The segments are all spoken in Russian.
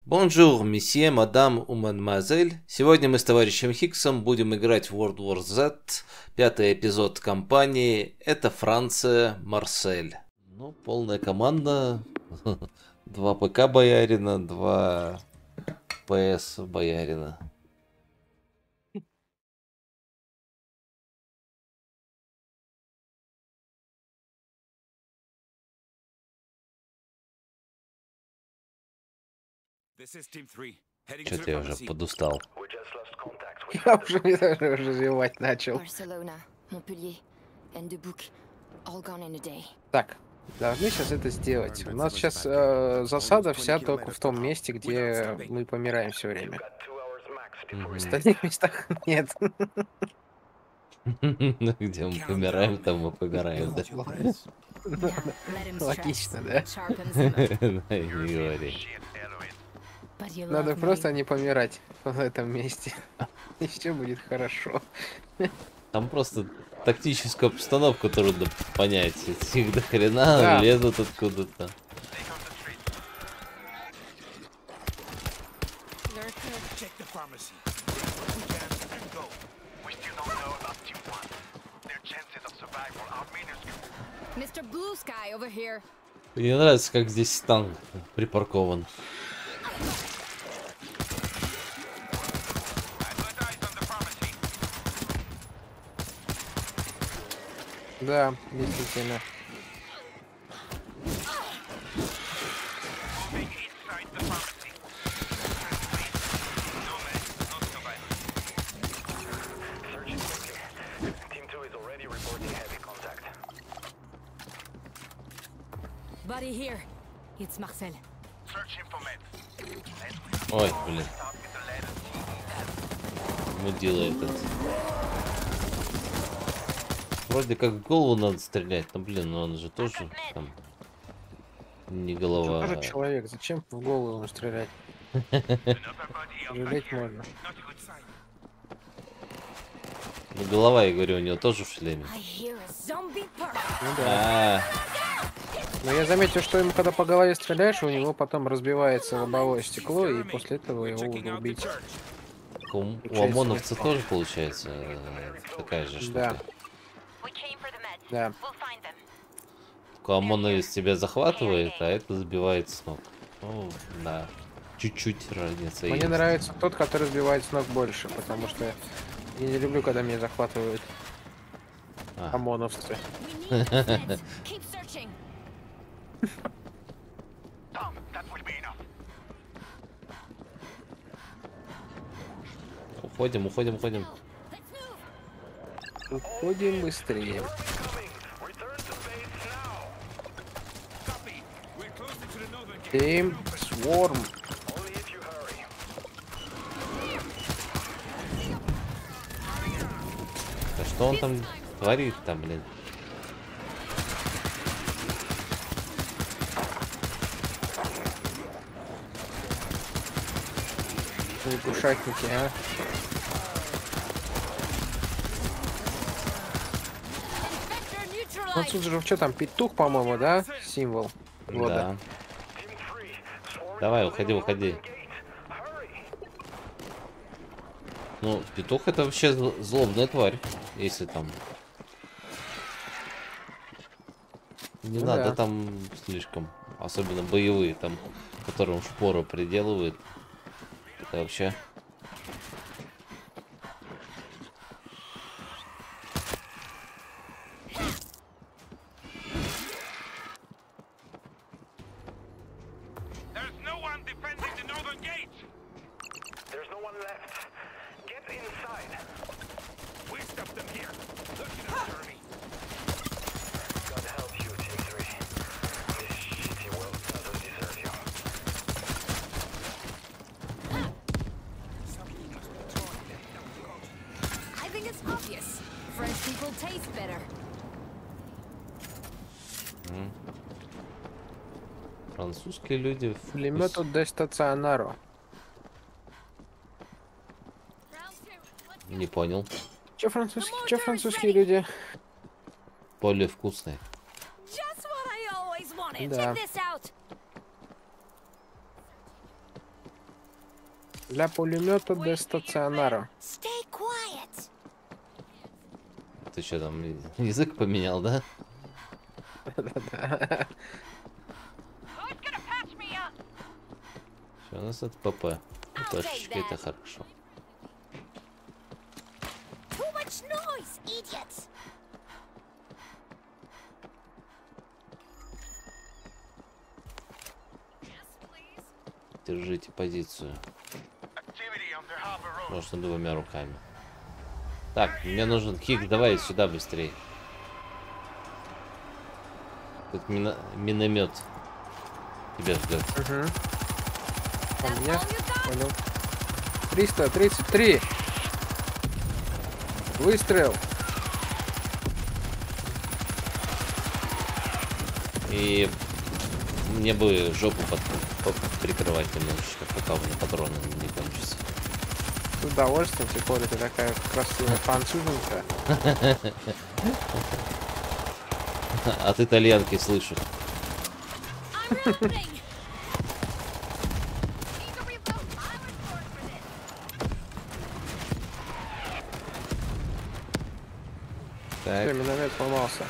Бонжур, месье, мадам и мадемуазель. Сегодня мы с товарищем Хиксом будем играть в World War Z. Пятый эпизод кампании. Это Франция, Марсель. Ну, полная команда. Два ПК боярина, два ПС боярина. Что-то я уже подустал. Я уже развивать начал. Так, должны сейчас это сделать. У нас сейчас засада вся только в том месте, где мы помираем все время. В остальных местах нет. Где мы помираем, там мы помираем, да? Логично, да? Не говори. Надо просто не помирать в этом месте. И все будет хорошо. Там просто тактическую обстановку трудно понять. Их до хрена лезут откуда-то. Мне нравится, как здесь танк припаркован. Да, действительно. Buddy here. It's Marcel. Ой, блин. Мудила этот. Вроде как в голову надо стрелять, но блин, но он же тоже там не голова. Тоже человек, зачем в голову ему стрелять? Жалеть можно. Ну, голова, я говорю, у него тоже в шлеме. Ну да. Но я заметил, что ему когда по голове стреляешь, у него потом разбивается лобовое стекло, и после этого его уже убить. У ОМОНовца тоже получается такая же штука. Да. Только ОМОНовец тебя захватывает, а это сбивает с ног. Ну, да. Чуть-чуть разница. Мне нравится тот, который сбивает с ног больше, потому что я не люблю, когда меня захватывают ОМОНовцы. Уходим. Уходим быстрее. Team Swarm. Да что он там творит там, блин? Лягушатники, а? Ну, тут же что там, петух, по-моему, да? Символ года. Да. Давай, уходи. Ну, петух это вообще злобная тварь, если там. Не надо там слишком. Особенно боевые, там, которым шпору приделывают. Это вообще. Французские люди. Пулемету де стационаро. Не понял. Че французские люди? Более вкусные. Да. Для пулемета до стационара. Ты что там, язык поменял, да? Что у нас от ПП? ППшечка, это хорошо. Держите позицию. Можно двумя руками. Так, мне нужен Хикс, давай сюда быстрее. Тут миномет тебя ждет. Угу. А меня? Понял. 333. Выстрел. И мне бы жопу прикрывать немножечко, пока у меня патроны не кончатся. С удовольствием, тем более ты такая красивая француженка. От итальянки слышу. Так. Миномет сломался.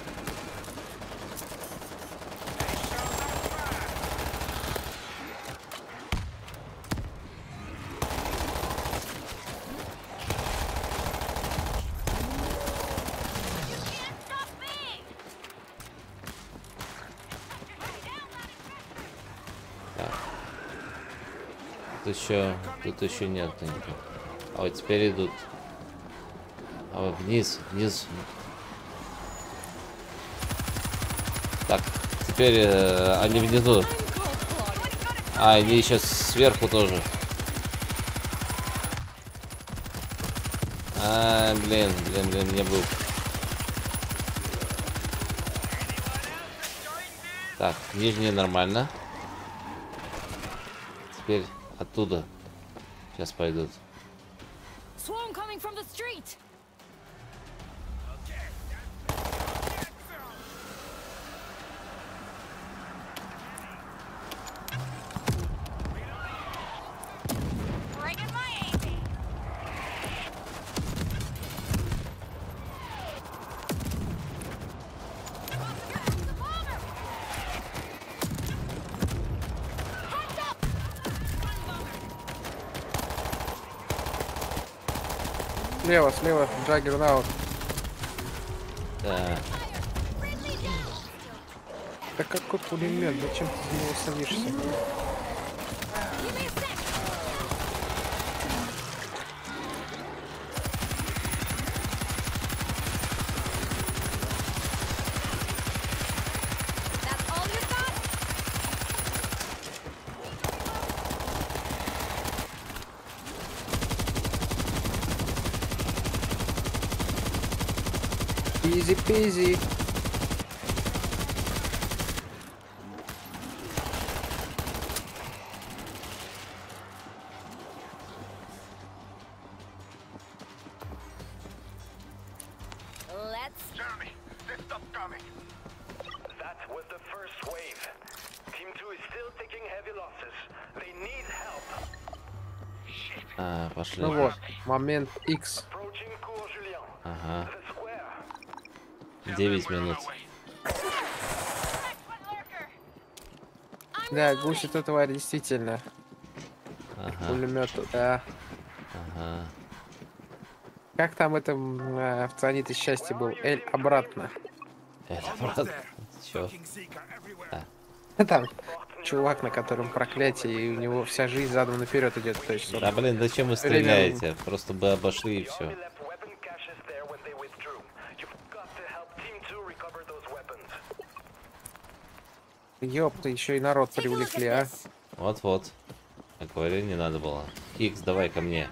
Тут еще нет никого. А вот теперь идут. А вот вниз. Так, теперь они внизу. А, они сейчас сверху тоже. А, блин, мне будет. Так, нижние нормально. Теперь оттуда сейчас пойдут. Слева, Джаггернаут. Да. Да какой пулемет? Зачем ты за него садишься? Изи-пизи. А, пошли. Ну вот, момент X. Ага. 9 минут. Да, гусь это тварь действительно. Ага. Пулемет, да. Ага. Как там это в цианите счастья был? Эль обратно. Эль обратно. Чё? Там чувак, на котором проклятие, и у него вся жизнь задом наперед идет. То есть, да блин, зачем вы стреляете? Просто бы обошли и все. Ёпта, еще и народ привлекли, а? Вот-вот. Я говорю, не надо было. Икс, давай ко мне.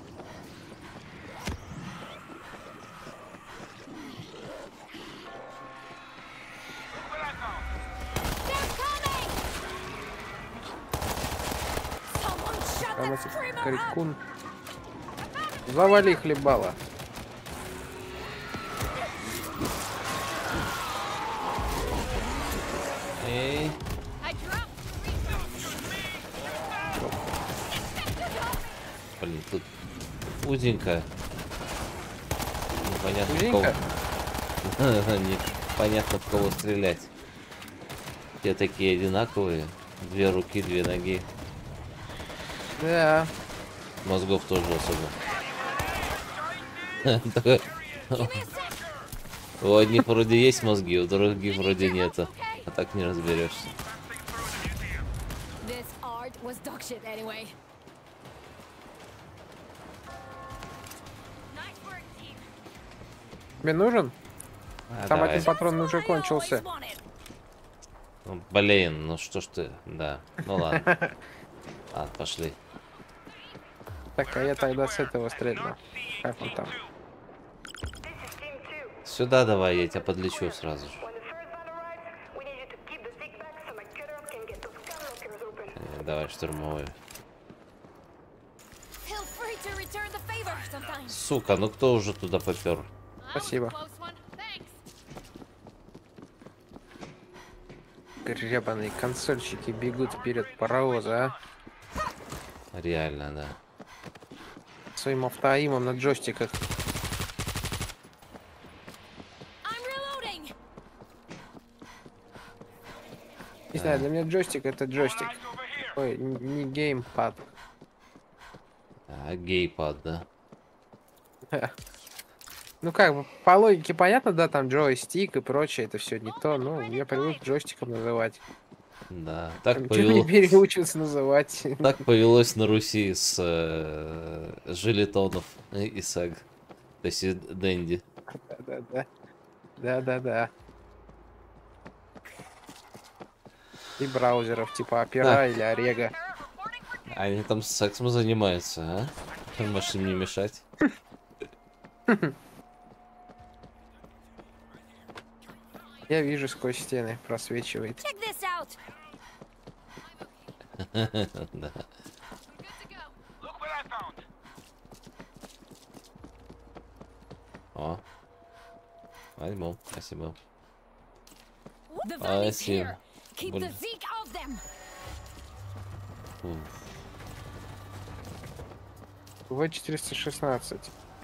Там этот крикун. Завали хлебала. Эй. Блин, тут узенько. Непонятно Узенько? в кого. Непонятно в кого стрелять. Все такие одинаковые. 2 руки, 2 ноги. Да. Мозгов тоже особо. У одних вроде есть мозги, у других вроде нету. А так не разберешься. Тебе нужен? Там Давай. один патрон уже кончился. Ну, блин, ну что ж ты, да. Ну ладно. Пошли. Так, а я тогда с этого стрельну. Как он там? Сюда давай, я тебя подлечу сразу же. Давай, штурмовой. Сука, ну кто уже туда попер? Спасибо. Гребаные консольщики бегут вперед паровоза, а? Реально, да. Своим автоимом на джойстиках. Не знаю, для меня джойстик это джойстик. Ой, не геймпад. А, гейпад, да? Ну как бы, по логике понятно, да, там джойстик и прочее, это все не то, ну, я привык джойстиком называть. Да, так Не повелось. переучился называть. Так повелось на Руси с желетонов и саг. То есть и Дэнди. Да-да-да. Да-да-да. И браузеров типа Opera или Орега. Они там сексом занимаются, а? Можешь им не мешать. Я вижу сквозь стены, просвечивает. Да. О. Возьму, спасибо. Спасибо. В-416.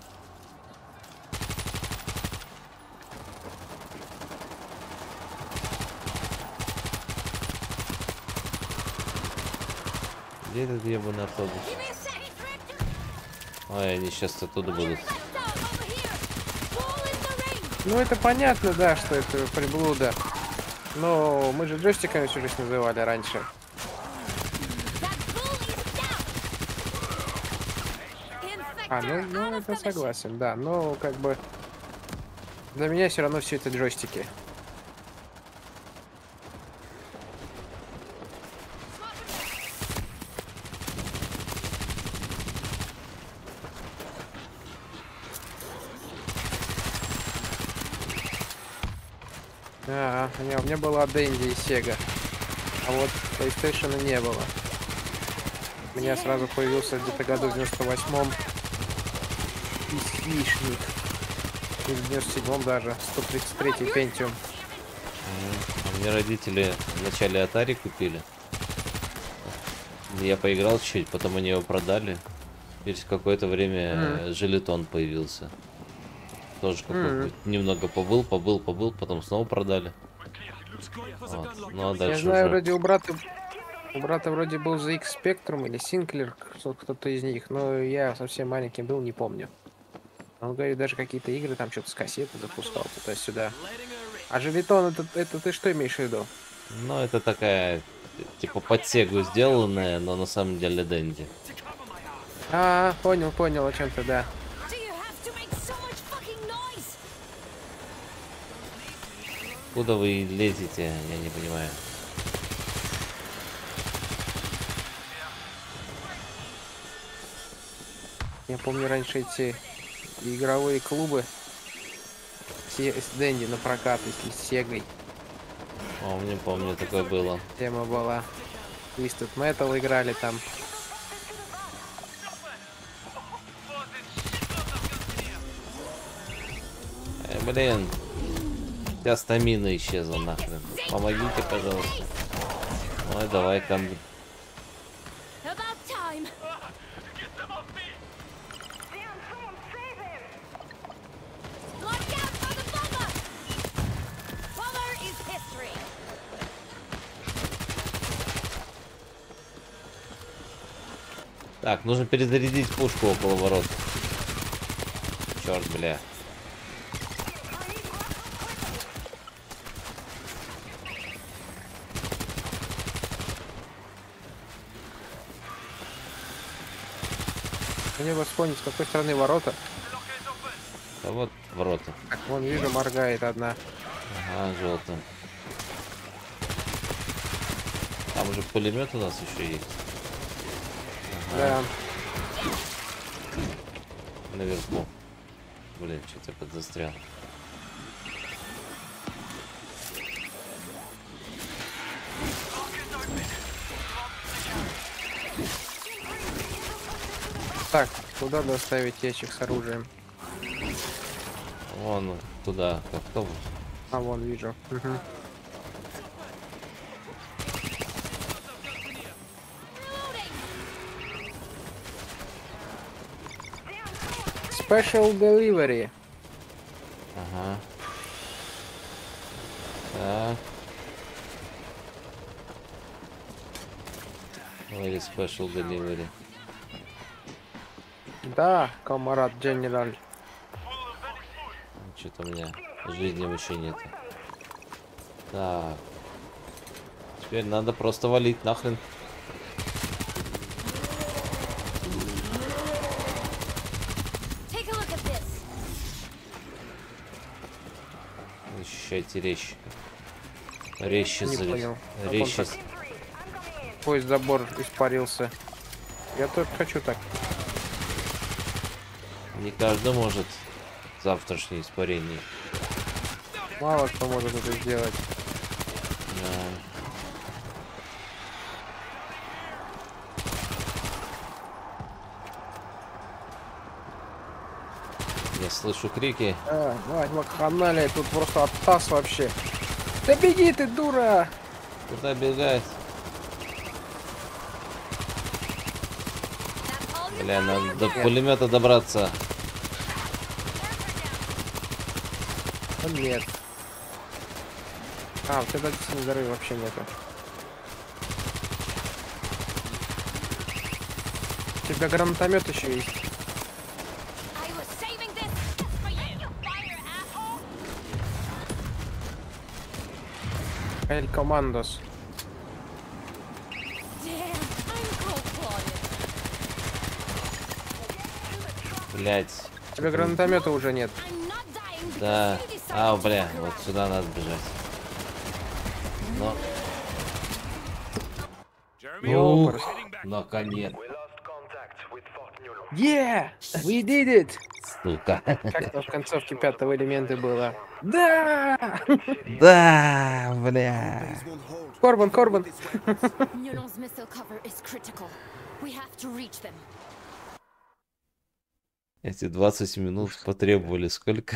Где этот ебаный автобус? Ой, они сейчас оттуда будут. Ну это понятно, да, что это приблуда. Но мы же джойстиками всю жизнь называли раньше. Ну это согласен, да. Но как бы для меня все равно все это джойстики. У меня была Dendy и Sega, а вот PlayStation не было. У меня сразу появился где-то году в 98-м PC-шник. Или в 97-м даже, 133-й Pentium. А мне родители вначале Atari купили. Я поиграл чуть, потом они его продали. Через какое-то время желетон появился. Тоже немного побыл, потом снова продали. Вот. Ну, а я знаю, уже... вроде у брата вроде был ZX Spectrum или Sinclair, кто-то из них, но я совсем маленький был, не помню. Он говорит, даже какие-то игры там что-то с кассеты запускал туда-сюда. А желетон, это ты что имеешь в виду? Ну, это такая, типа, под Сегу сделанная, но на самом деле Dendy. Понял, о чем-то, да. Куда вы лезете? Я не понимаю. Я помню раньше эти игровые клубы с Dendy на прокат, если с Сегой. Помню, такое было. Тема была. Twisted Metal играли там. Блин. Вся стамина исчезла нахрен. Помогите, пожалуйста. Ой, давай, Так, нужно перезарядить пушку около ворот. Черт, бля. Мне бы вспомнить, с какой стороны ворота. А вот ворота. Так, вон вижу, моргает одна. Ага, желтым. Там уже пулемет у нас еще есть. Да. Наверху. Блин, что-то я подзастрял. Так, куда доставить ящик с оружием? Вон туда, к автобусу. А, вон вижу. Угу. Special delivery. Ага. Так. Very special delivery. Да, комарат Дженераль. Что-то у меня жизни вообще нет. Так. Теперь надо просто валить нахрен. Take a look at this. Защищайте резче. Резче Не залез. понял. Как Резче. он так? Ой, забор испарился. Я тоже хочу так. Не каждый может завтрашнее испарение. Мало кто может это сделать. Да. Я слышу крики. А, мать, вакханалия, тут просто оттас вообще. Да беги ты, дура! Куда бегать? Бля, надо до пулемета добраться. А, нет. А, у тебя действительно здоровья вообще нету. У тебя гранатомет еще есть. I was saving this just for you, you fire asshole. Эль Командос. Damn, I'm cold-blooded. Блять. У тебя гранатомета уже нет. I'm not dying because Да. you decided А, to бля, fuck вот around. сюда надо бежать. Но... Ёпрст. Наконец. Yeah! We did it! Сука. Как там в концовке пятого элемента было? Да! Да, бля. Корбан, Корбан! Newlands missile cover is critical. We have to reach them. Эти 20 минут потребовали сколько?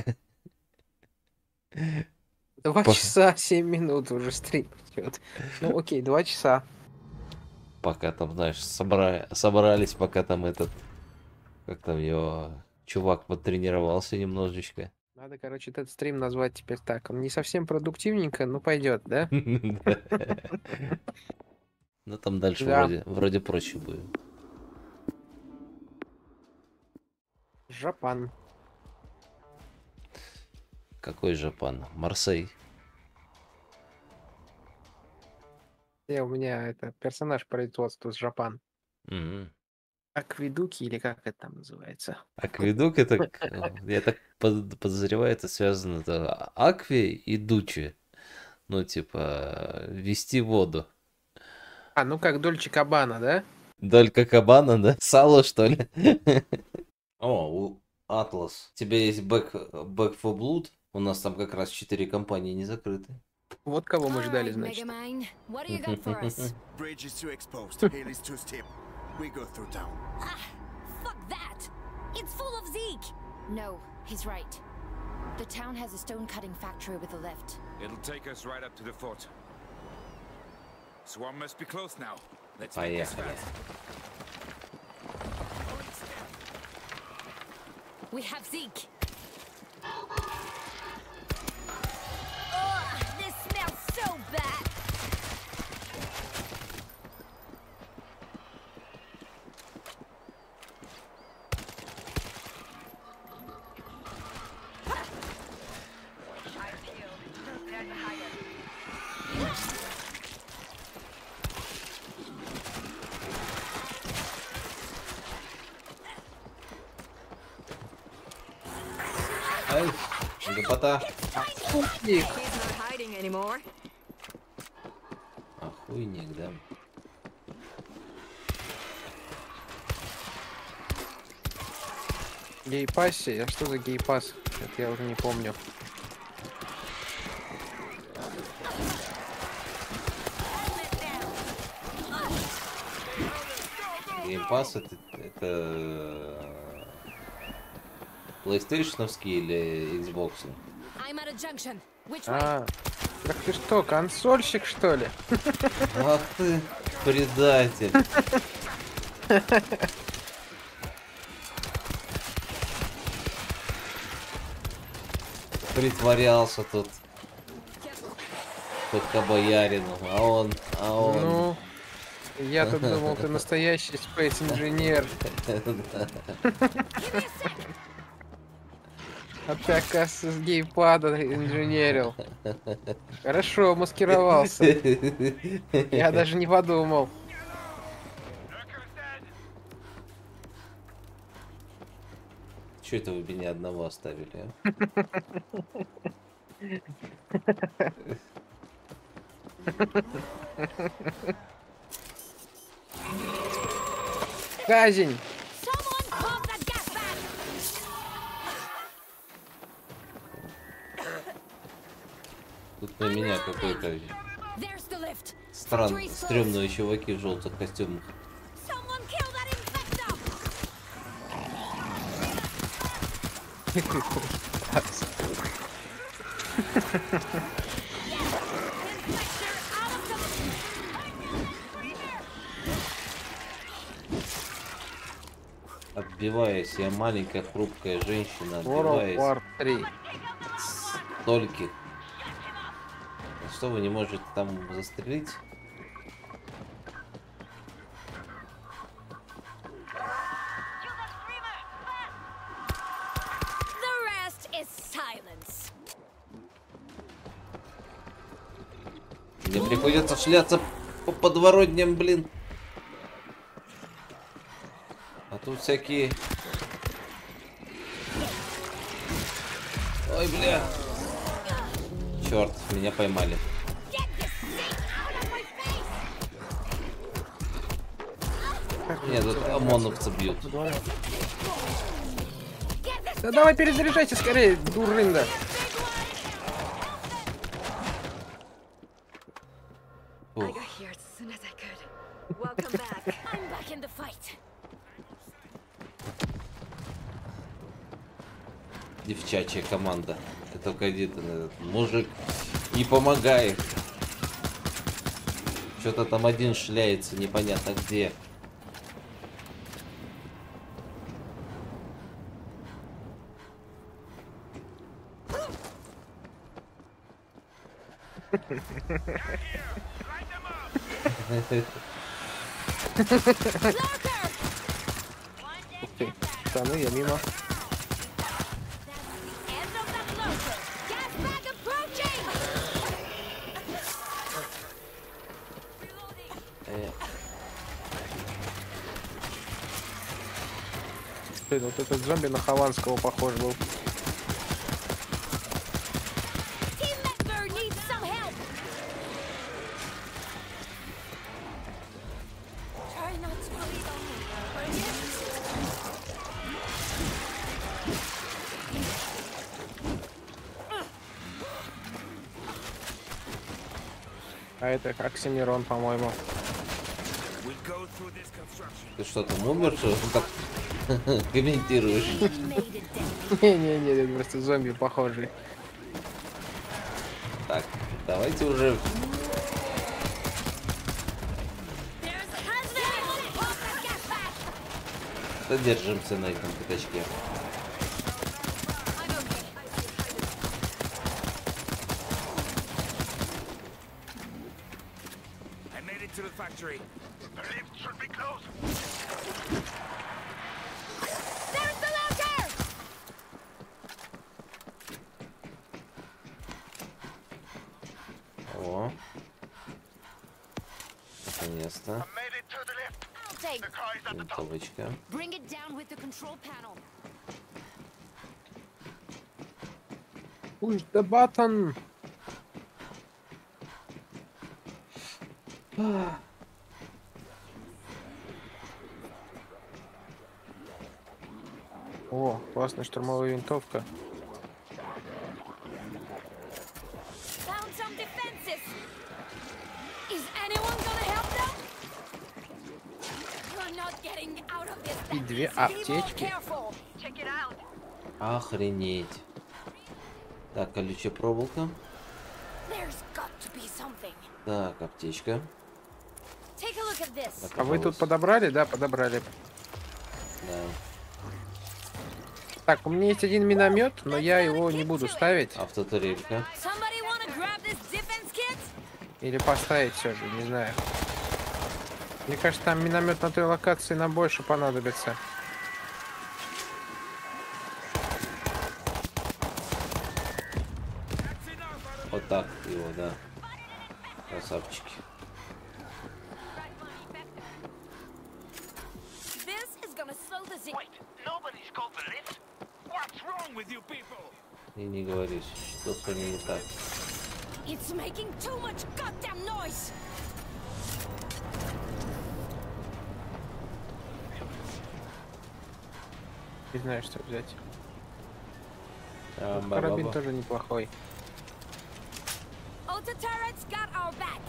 2 часа 7 минут уже стрим идет. Ну окей, 2 часа. Пока там, знаешь, собрались, пока там этот... Как там его... Чувак потренировался немножечко. Надо, короче, этот стрим назвать теперь так. Он не совсем продуктивненько, но пойдет, да? Ну там дальше Да. вроде проще будет. Жапан. Какой Жапан? Марсей. У меня это персонаж производства с Жапан. Мгм. Акведуки или как это там называется? Акведук это, я так подозреваю, это связано это акви и дучи. Ну, типа, вести воду. А, ну как Дольче Кабана, да? Долька кабана, да? Сало, что ли? О, у Атлас. У тебя есть Back for Blood? У нас там как раз 4 компании не закрыты. Вот кого мы ждали, Alright, значит. Megamind, what do you got for us? Bridge is too exposed. Hill is too steep. We go through town. Ah, fuck that! It's full of Zeke! No, he's right. The town has a stone cutting factory with a lift. It'll take us right up to the fort. Swarm must be close now. Let's make this Поехали. fast. We have Zeke! Ugh, this smells so bad! Ай, лепота. Охуйник. He's not hiding anymore. Охуйник, да. Гей-пассе? А что за гей-пас? Это я уже не помню. Геймпас это PlayStation-овский или Xbox? I'm at a junction. Which way? А, так ты что, консольщик, что ли? Ах ты, предатель. Притворялся тут только боярину, а он. Ну, я-то думал, ты настоящий Space инженер. А ты, оказывается, с гейпада инженерил. Хорошо, маскировался. Я даже не подумал. Че это вы меня одного оставили, а? Казнь! Someone pop that gas bag. Тут на меня какой-то There's the lift. странный, стрёмные чуваки в желтых костюмах. Someone kill that infector. Отбиваюсь, я маленькая хрупкая женщина, World отбиваюсь War 3. от стольких. А что вы не можете там застрелить? The rest is silence. Мне приходится шляться по подворотням, блин. А тут всякие... Ой, бля. Черт, меня поймали. Get this thing out of my face. Меня тут ОМОНовцы бьют. Get this Да давай перезаряжайся скорее, дурында. I got here as soon as I could. Welcome back. I'm back in the fight. Девчачья команда. Ты только один этот мужик не помогает. Что-то там один шляется, непонятно где. Ух ты, штаны, я мимо. End of that lurker. Gas bag approaching. Блин, вот этот зомби на Хованского похож был. Team member needs some help. Try not to breathe on me. А это Оксимирон, по-моему. We'll go through this construction. Ты что, там умер, что так комментируешь? Made it dead. Не-не-не, это просто зомби похожий. Так, давайте уже... There's a hazmat. Pop that gas bag. Задержимся на этом пятачке. I'm okay. I made it to the factory. The lift should be closed. There's the lurker. О. Наконец-то. Made it to the lift. I'll take. The car is at the top. Винтовочка. Bring it down with the control panel. Push the button. О, классная штурмовая винтовка. Found some defenses. Is anyone gonna help them? You're not getting out of this. И две Be more аптечки. careful. Check it out. Охренеть. Так, колючая проволока. There's got to be something. Так, аптечка. Take a look at this. А вы тут подобрали? Да, подобрали. Да. Так, у меня есть один миномет, но я его не буду ставить. Автотурелька. Somebody wanna grab this defense kit? Или поставить все же, не знаю. Мне кажется, там миномет на той локации нам больше понадобится. Вот так его, да. Красавчики. This is gonna slow the zig. Wait, nobody's called the lift? What's wrong with you people? И не говоришь, что с вами не так. It's making too much goddamn noise. Не знаю, что взять. Там Карабин баба. тоже неплохой. Auto turrets got our back.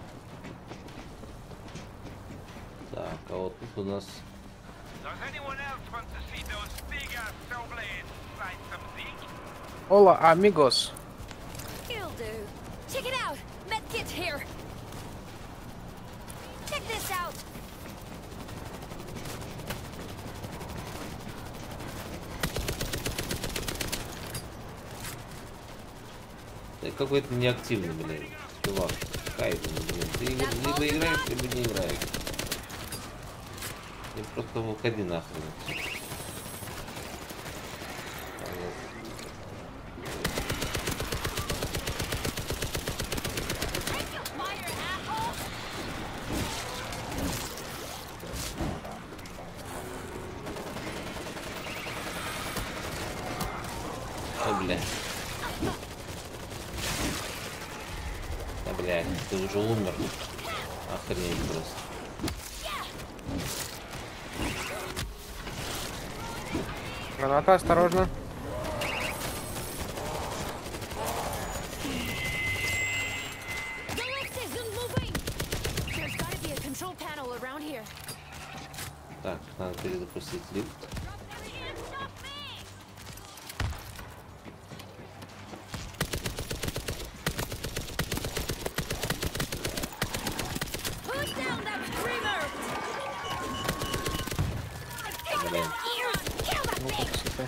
Так, а вот тут у нас Does anyone else want to see those big-ass snowblades fight some Zeke? Ола, амигос. It'll do. Check it out. Medkit here. Check this out. ты какой-то неактивный, блин. Чувак. Кайф, блин. Ты либо играешь, либо не играешь. Ты просто выходи нахрен. Break your fire, asshole. Ой, бля. Да, бля, ты уже умер. Охренеть просто. Граната, осторожно. The lift isn't moving. There's gotta be a control panel around here. Так, надо перезапустить лифт. Put down that screamer. Блин. Ears, kill that Ну, thing. как всегда.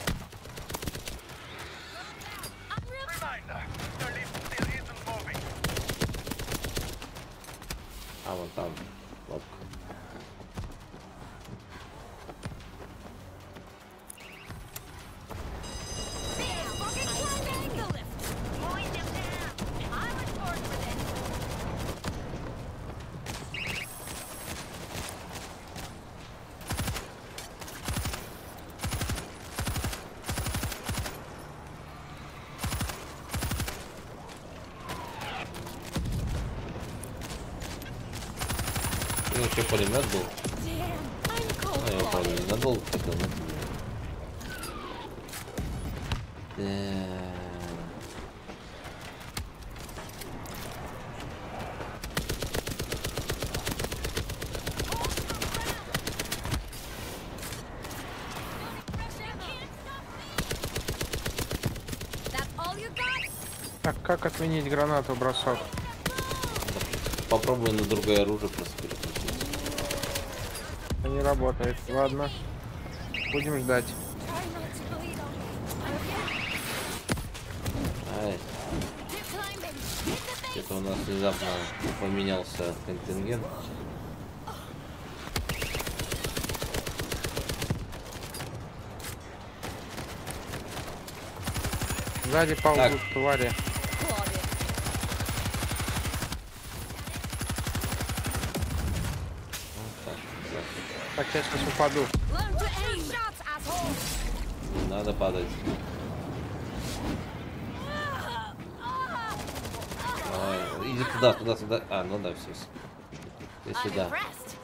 I'm real. Reminder, the lift still isn't moving. А, вон там. Лодка. Bam, fucking climbing the lift. Pulling them down. I was born for this. И вообще пулемет был. Damn, I'm cold. Ну, я его, правда, ненадолго хотел, но... Да. That's all you got? Так, как отменить гранату бросок? Попробуй на другое оружие просто переключить. Это не работает. Ладно. Будем ждать. Try not to bleed on me. Ай, Keep climbing. Hit the base. это у нас внезапно поменялся контингент. Сзади ползут твари. Claudia. Так, Так, я сейчас упаду. Learn to aim. Shots, asshole. не надо падать. Давай, иди туда, туда, туда. А, ну да, все. Ты I'm сюда. impressed.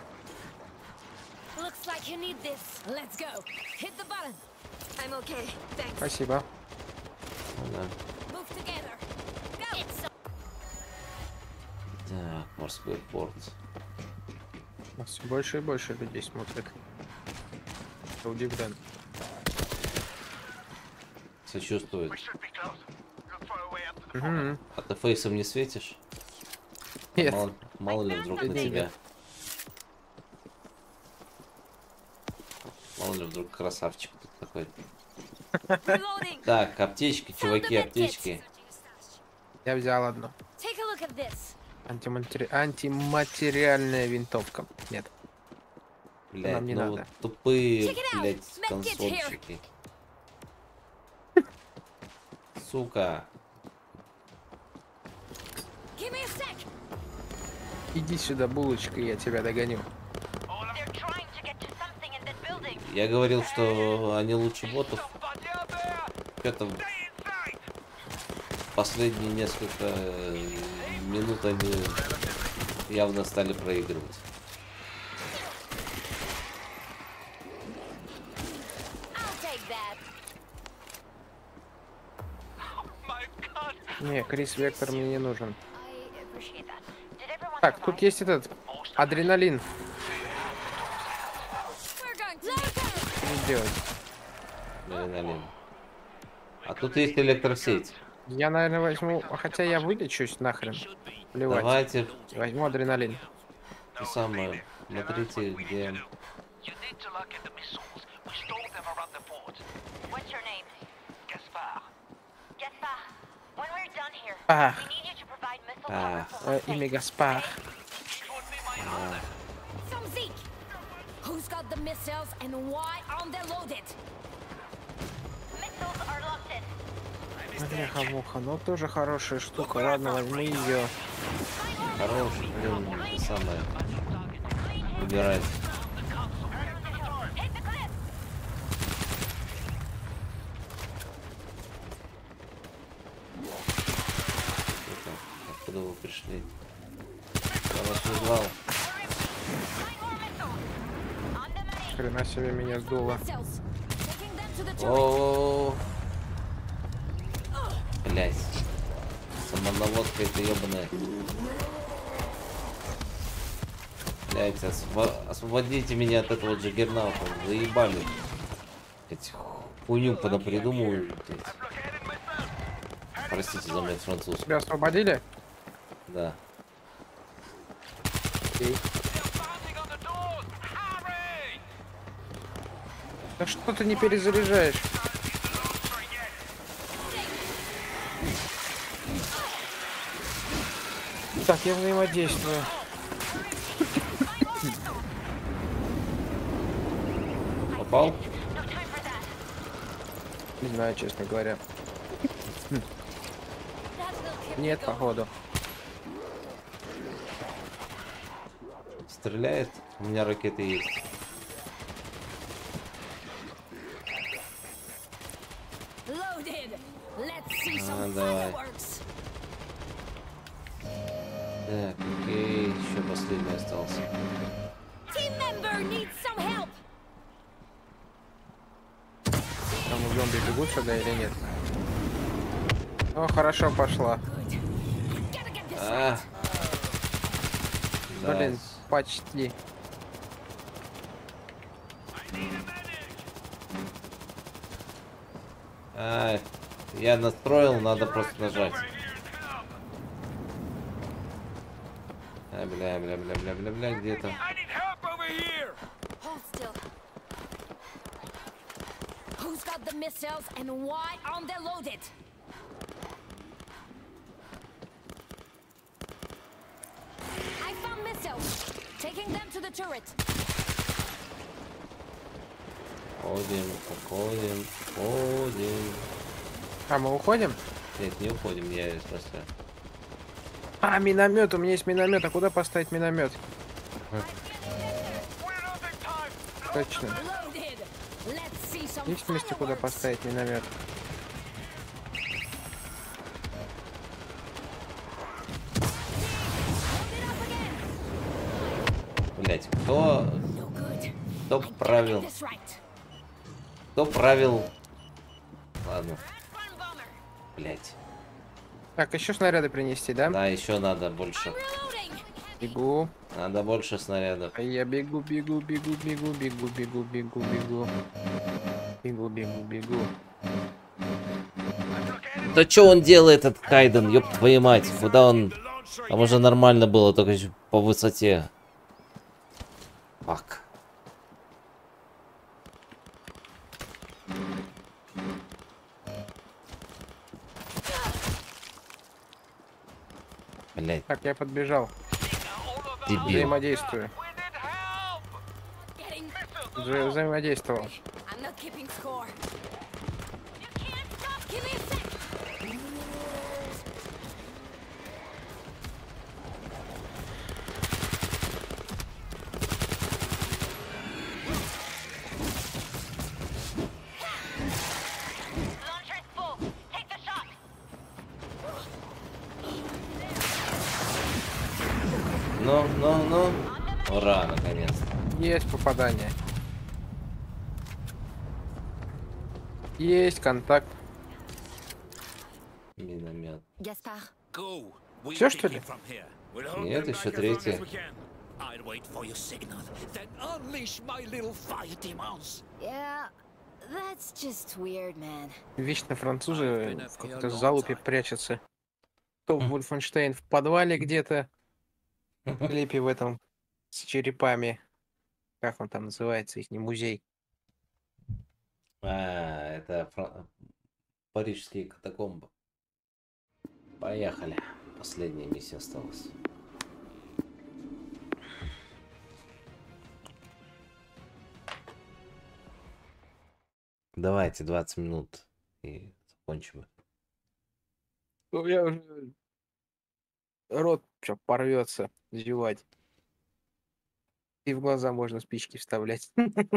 Looks like you need this. Let's go. Hit the button. I'm okay. Thanks. Спасибо. Ну да. Move together. Go. It's so Так, морской порт. Нас все больше и больше людей смотрят. Я удивлен. Сочувствует. We should be close. Look for a way up to the Угу. А ты фейсом не светишь? Нет. Мало ли вдруг на Нет. тебя. Мало ли вдруг красавчик тут такой. reloading. Так, аптечки, чуваки, аптечки. Я взял одну. Take a look at this. Антиматериальная винтовка. Нет. Блядь, Нам не ну надо. вот тупые, Check it out. блядь, Medkit консольщики. Сука. Give me a sec. Иди сюда, булочка, я тебя догоню. They're trying to get to something in this building. Я говорил, что они лучше ботов. Somebody out there! Это Stay inside! последние несколько минут они явно стали проигрывать. I'll take that. My God! Не, Крис Вектор мне не нужен. I appreciate that. Did everyone Так, тут есть этот адреналин. We're going to Что сделать? Адреналин. А тут есть электросеть. Я, наверное, возьму... Хотя я вылечусь нахрен. Плевать. Давайте Возьму адреналин. то самое. Смотрите, где... You need to lock in the missiles. We stole them around the fort. What's your name? Gaspar. Gaspar. When we're done here, Ах, we need you to provide missile Ah. power for имя Marseille. Гаспар. It would be my honor. From Zeke. Who's got the missiles and why aren't they loaded? Missiles are locked in. Бляха-муха, ну тоже хорошая штука. Ладно, возьму ее. Хороший, блин, это самое. Выбирать. Hit the cliff. Сука, откуда вы пришли? Я вас не звал. On the money. Хрена себе меня сдуло. Missiles. Taking them to the turret. О, блять. Самонаводка это ебаная. Блять, освободите меня от этого джаггернаута. Заебали. Эти хуйню понапридумывают. блядь. Простите за мой французский. Тебя освободили? Да. Окей. Pounding on the doors! Hurry! Да что ты не перезаряжаешь? Так, я взаимодействую. Попал? No time for that. Не знаю, честно говоря. That will kill Нет, the походу. Стреляет? У меня ракеты есть. Loaded. Let's see some давай. fireworks. Так, окей, еще последний остался. Team member needs some help. Там зомби бегут сюда или нет? О, хорошо пошла. Good. Gotta get this А, да. Блин, почти. А, я настроил, надо просто нажать. А, бля, где-то. I need help over here! Hold still. Who's got the missiles and why aren't they loaded? I found missiles. Taking them to the turret. Уходим. А, мы уходим? Нет, не уходим, я в смысле. А, миномет, у меня есть миномет. А куда поставить миномет? We're losing time! Точно. Loaded. Let's see some Есть место, куда fireworks. поставить миномет? Блять, кто No good. правил? This right. Кто правил? Ладно, Farm bomber. блять. Так, еще снаряды принести, да? Да, еще надо больше. Reloading. Бегу. Надо больше снарядов. А я бегу, бегу, бегу, бегу, бегу, бегу, бегу, бегу. Бегу, бегу, бегу. Да что он делает, этот Кайден, ёб твою мать? Куда он? Там уже нормально было, только ещё по высоте. Фак. Блять, Так, я подбежал. дебил. Взаимодействую. We need help! Getting. Взаимодействовал. I'm not keeping score. You can't stop. Give me a sec. Launcher's full. Take the shot. Ну. Ура, наконец-то. Есть попадание. Есть контакт. Миномет. Gaspard. Go. We Всё, take что ли? it from here. We'll hold Нет, them еще back as long as третье. we can. I'll wait for your signal, then unleash my little fire demons. Yeah, that's just weird, man. Вечно французы в какой-то залупе прячутся. То Вольфенштейн в подвале где-то. В клипе в этом с черепами. Как он там называется, их не музей. Это парижские катакомбы. Поехали. Последняя миссия осталась. Давайте 20 минут и закончим. Ну, я уже... Рот что порвется, зевать. И в глаза можно спички вставлять.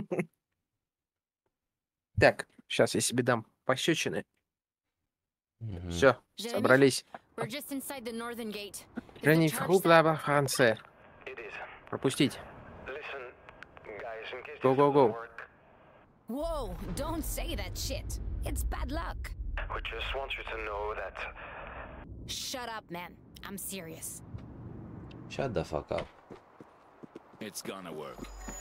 Так, сейчас я себе дам пощечины. Мгм. Все, Jeremy? собрались. We're just inside the northern gate. Is the Женни charge Фрук set? Франце. It is. Пропустить. Listen, guys, in case Go, this go, go. doesn't work, Whoa, don't say that shit. It's bad luck. we just want you to know that Shut up, man. I'm serious. Shut the fuck up. It's gonna work.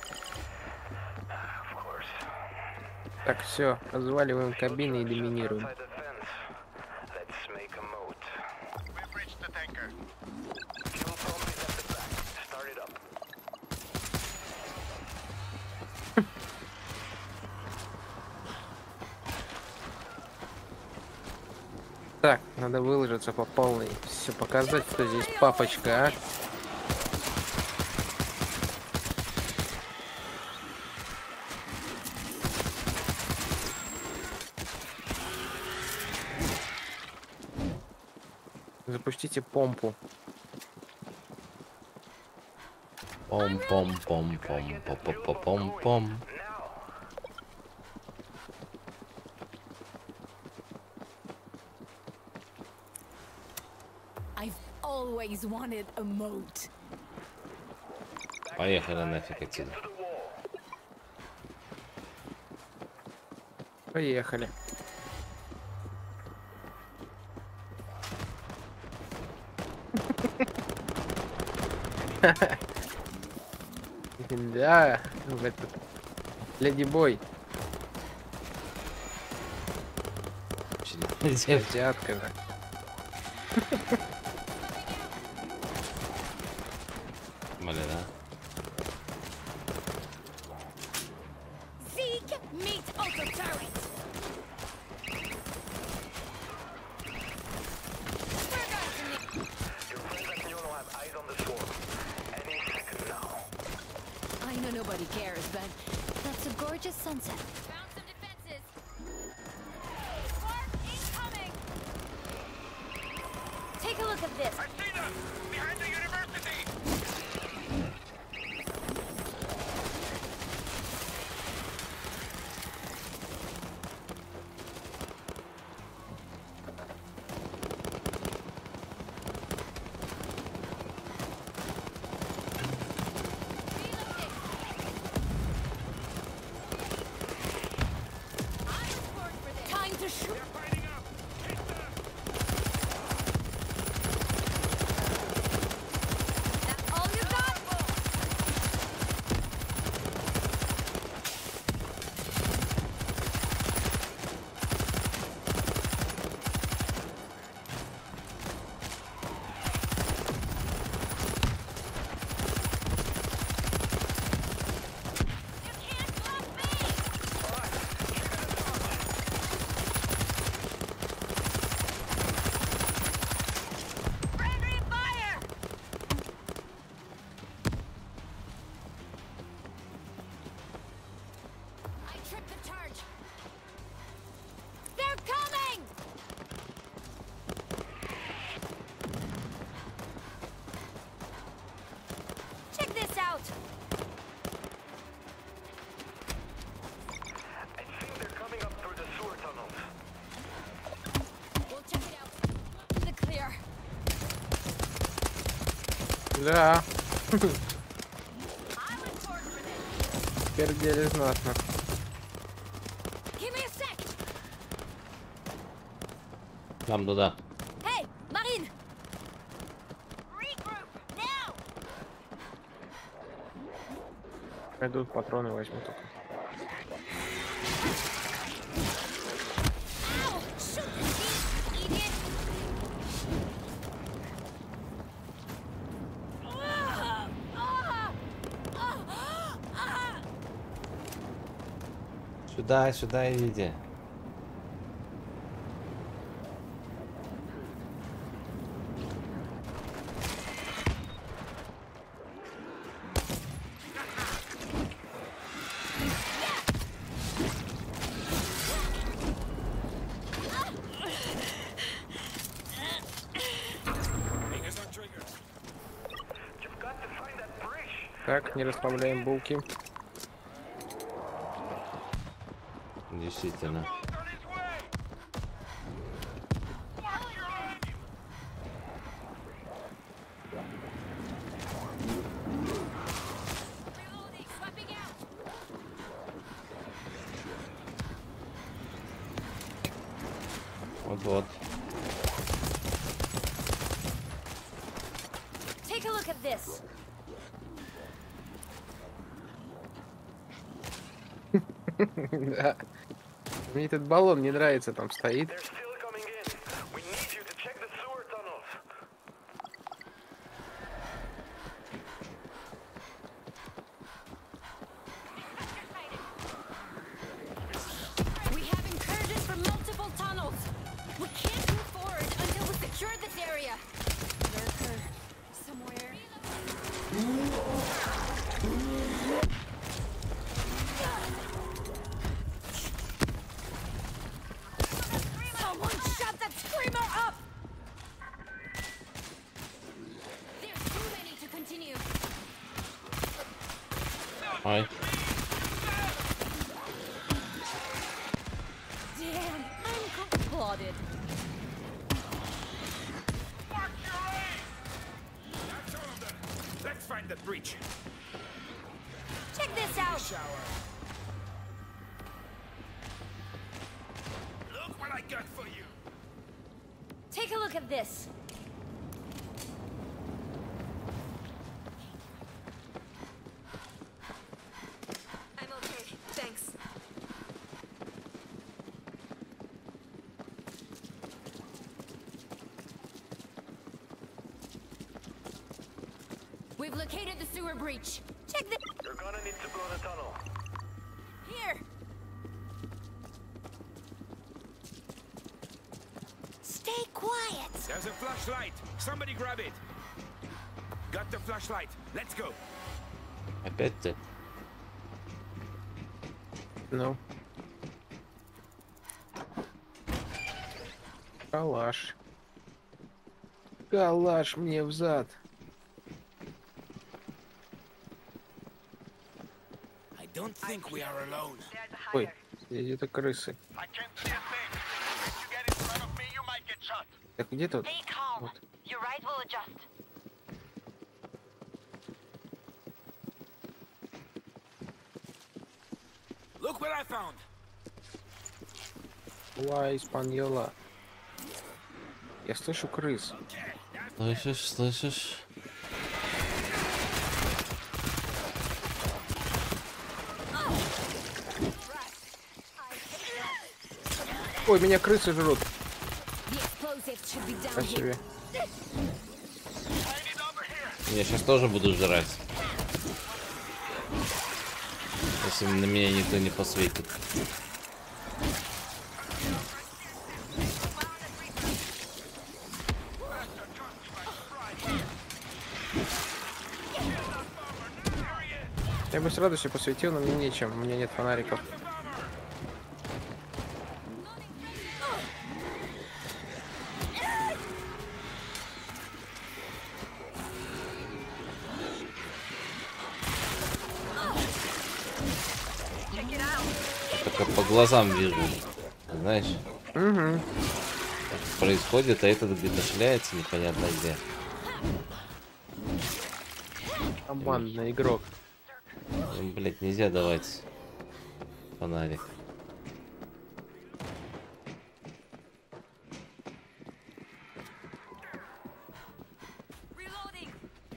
of course. Так, все, разваливаем кабины и доминируем. Outside the fence. Let's make a moat. We've reached the tanker. Fuel pump is at the back. Start it up. Так, надо выложиться по полной. Все показать, кто здесь папочка, а. Запустите помпу. Пом-пом-пом-пом-пом-пом-пом. I've always wanted a moat. Поехали нафиг отсюда. Поехали. Да, в этот Леди Бой. Азиатка, да. Блин, а? Zeke meet auto turret. We're going to need. Your friends at Nuno have eyes on the swarm. Any second now. I know nobody cares, but that's a gorgeous sunset. Found some defenses. Spark incoming. Take a look at this. I see them! Behind the university! the charge. They're coming! Check this out. I think they're coming up through the sewer tunnels. We'll check it out. The clear. Да, I'm on board for this. пердели знатно. Give me a sec. Нам туда. Hey, Marine. Regroup now. Пойдут патроны возьму только. Ow! Shoot me, idiot. Сюда, сюда идите. You've got to find that bridge. Так, не расслабляем булки. Действительно. Bull's on his way! Watch your aim! Reloading, swapping out. Вот-вот. Take a look at this. Да. Мне этот баллон не нравится, там стоит. They're still coming in. We need you to check the sewer tunnels. We have incursions from multiple tunnels. We can't move forward until we secure this area. Lurker somewhere. Someone shut that screamer up! There's too many to continue. Ой. Damn, I'm cold-blooded. Watch your aim! That's all of them. Let's find the breach. Check this out. Shower. Look what I got for you. Take a look at this. I'm okay, thanks. We've located the sewer breach. Check the You're gonna need to blow the tunnel. here. Stay quiet. There's a flashlight. Somebody grab it. Got the flashlight. Let's go. Опять ты. Ну. Калаш. Калаш мне взад. I don't think we are alone. Ой, где-то крысы. I can't see a thing. If you get in front of me, you might get shot. Так где тут? Stay calm. Вот. Your right will adjust. Look what I found. Ла Испаньола. Я слышу крыс. Слышишь, слышишь? Ой, меня крысы жрут. The explosives should be down По here. себе. Я сейчас тоже буду жрать. Если на меня никто не посветит. Я бы с радостью посветил, но мне нечем. У меня нет фонариков. Только по глазам вижу. Знаешь, Угу. происходит, а этот где-то шляется непонятно где. Командный игрок. Им, блядь, нельзя давать фонарик. Reloading.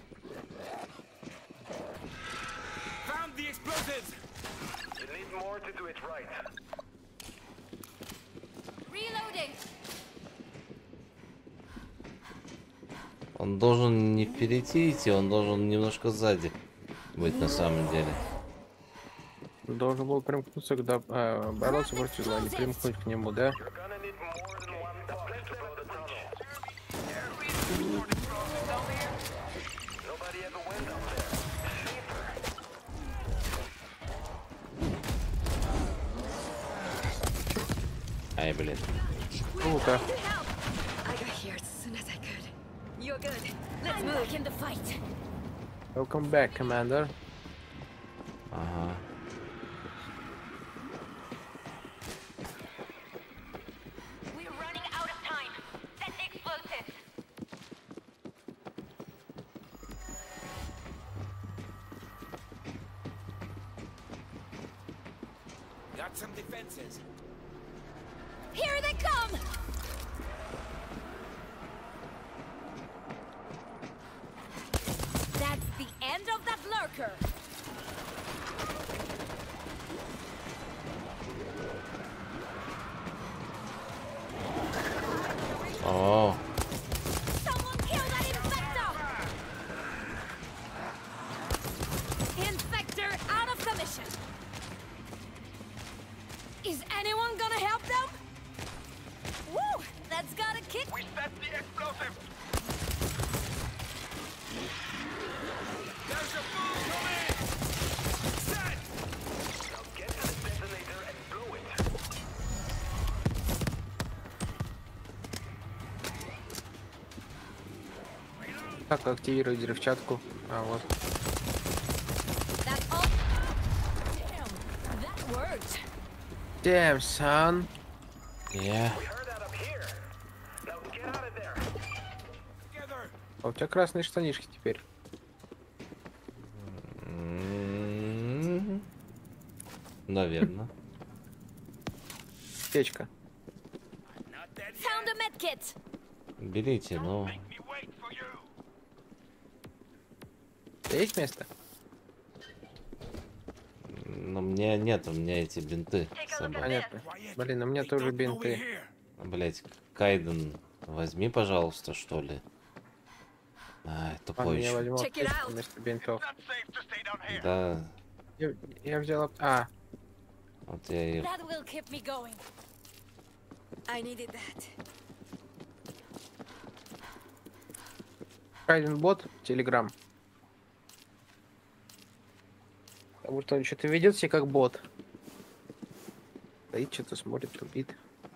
Found the explosives! You need more to do it right. Reloading. Он должен не впереди идти, он должен немножко сзади быть на самом деле. Должен был примкнуться к бороться против зла, не примкнуть к нему, да? You're gonna need more than one box to blow the tunnel. Nobody ever went up there. Ай, блин. Круто. I got here as soon as I could. You're good. Let's move back in the fight. Welcome back, Commander. Ага. We're running out of time. Set the explosives. Got some defenses. Here they come. That's the end of that lurker. О, Someone kill that infector! Infector out of commission. Is anyone gonna help them? Woo! That's gotta kick. We set the explosive. There's a fool coming! Set! Now get to the detonator and blow it. Как активировать взрывчатку? А, вот. That's all. Damn, that worked. Damn, son. я. We heard that up here. Now get out of there. Together! А у тебя красные штанишки теперь. Наверное. Печка. Not dead yet. Found a medkit. Берите, ну. Make me wait for you. Есть место? Но мне нет, у меня эти бинты с собой. Понятно. Quiet. Блин, у меня They тоже don't know we're бинты. here. Блять, Кайден, возьми, пожалуйста, что ли. Ай, Ладно, тупой я еще. возьму Check it аптечку out. вместо бинтов. Not safe to stay down here. Да, Я взял... вот я и... That will keep me going. I needed that. Кайден бот, Телеграм. Потому что он что-то ведет себя как бот. Стоит, что-то смотрит, тупит.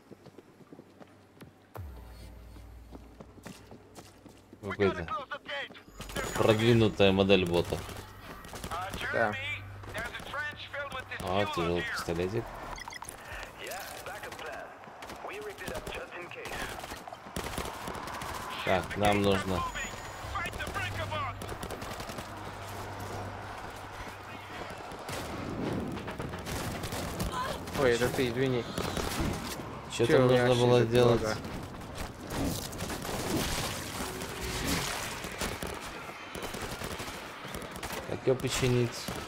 Какой-то Close the gate. продвинутая модель бота. Jeremy, there's a trench filled with this А, fuel тяжелый up here. пистолетик. Yeah, backup plan. We rigged it up just in case. Так, нам нужно... Moving. Fight the breaker boss. Ой, это ты, извини. Что Чё, там у меня нужно вообще было тут делать? много. Как ее починить?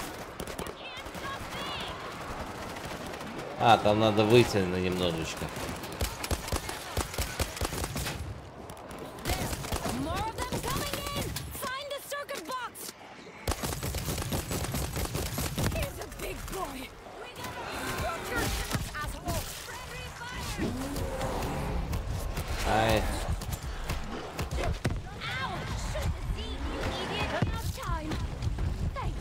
А, там надо выйти на немножечко. More of them coming in! Find the circuit box! Here's a big boy! We gotta watch your shots, asshole! Friendly fire! Ай, Ow! Shoot the seat, you idiot! Now time! Thanks!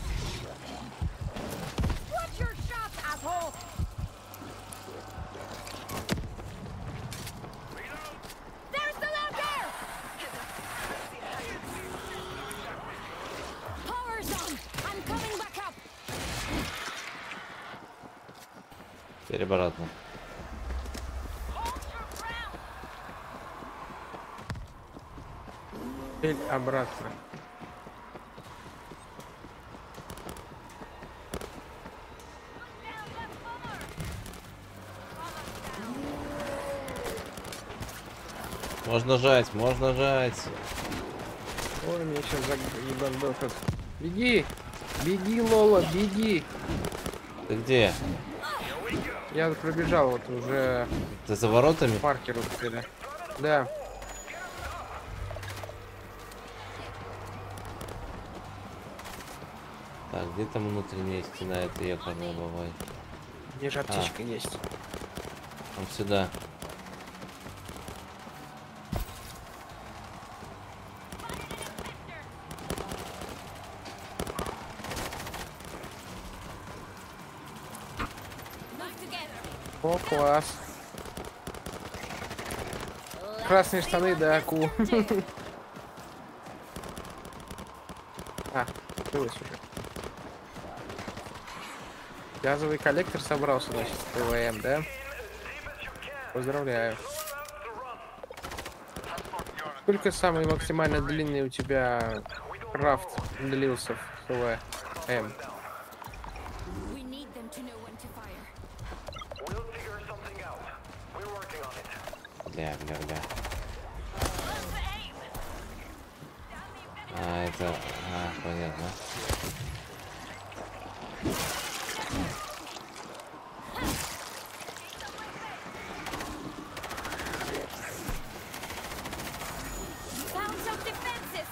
Watch your shots, asshole! There's the locker! Power's on! I'm coming back up! Теперь обратно. Теперь обратно. Можно жать, можно жать. Ой, меня сейчас заебандошат. Беги! Беги, Лола, беги! Ты где? Я пробежал вот уже Ты за воротами? к маркеру теперь. Да. Так, где там внутренняя стена? Это я бывает. Где же аптечка есть? Вот сюда. Move together. О, класс. Красные штаны, да, ку. А, открылось уже. Газовый коллектор собрался, значит, в ПВМ, да? Поздравляю. Сколько самый максимально длинный у тебя крафт длился в ПВМ? We need them to know when to fire. We'll figure something out. We're working on it. Бля. А, это... А, понятно. Found some defenses.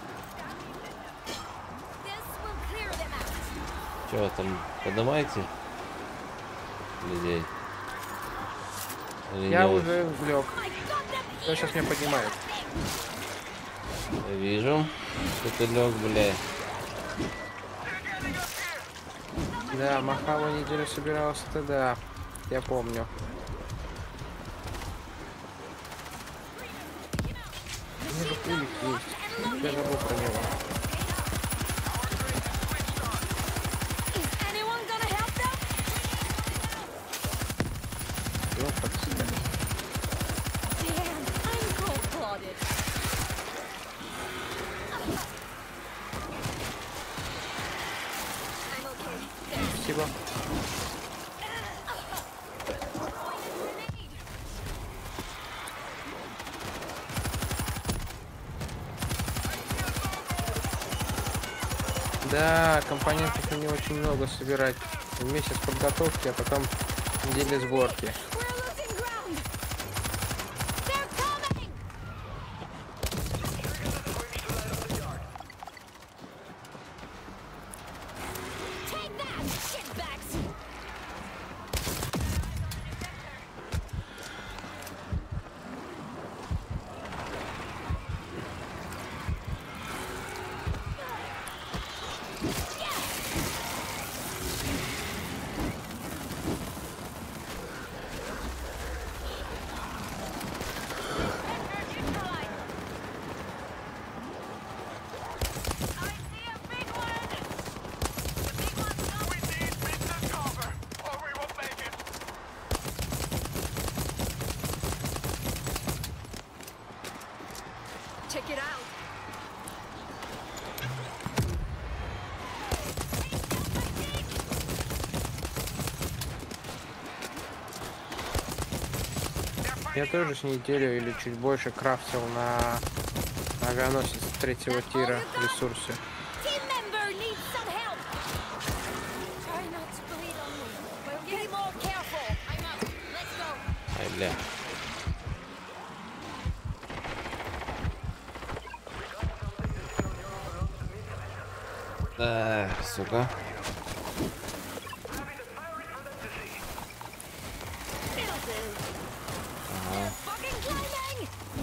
This will clear them out. Чё там, поднимаете людей? Или Я не уже лег. I got them Кто сейчас меня поднимает? очень? Вижу, что ты лег, бля. Да, Махава неделю собирался-то, да. Я помню. У меня же пулик есть. Я забыл про него. Is anyone gonna help them? Ёпта, себя. Damn, I'm cold-blooded. I'm okay. There's Спасибо. Да, компонентов мне очень много собирать. Месяц подготовки, а потом недели сборки. We're losing ground. They're coming. Take that, shitbags. Check it out. Я тоже с неделю или чуть больше крафтил на авианосец третьего тира ресурсы. Team member needs some help. Try not to bleed on me. But be more careful. I'm out. Let's go. Ай, бля. Да, сука. Fucking climbing.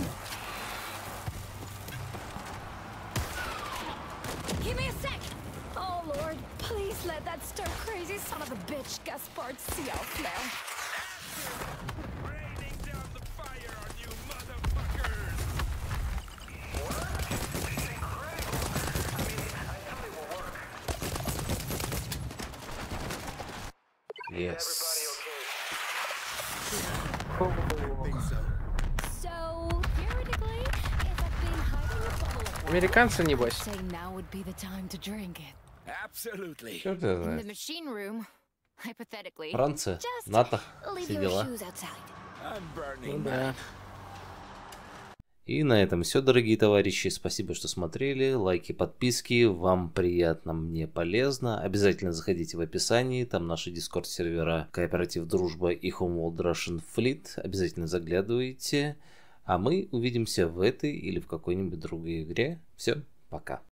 Give me a sec. Oh Lord, please let that stir crazy son of a bitch Gaspard see our flare. Raining down the fire on you motherfuckers! Yes. Everybody okay? Think so. So, theoretically, if I've been hiding a bottle of wine, Американцы, I'd небось. say now would be the time to drink it. Absolutely. Черт его In the знает. machine room, hypothetically. Франция, Just НАТО, leave все your дела. shoes outside. And Ну Burning да. Man. И на этом все, дорогие товарищи. Спасибо, что смотрели. Лайки, подписки. Вам приятно, мне полезно. Обязательно заходите в описании. Там наши дискорд-сервера Кооператив Дружба и Homeworld Russian Fleet. Обязательно заглядывайте. А мы увидимся в этой или в какой-нибудь другой игре. Все, пока.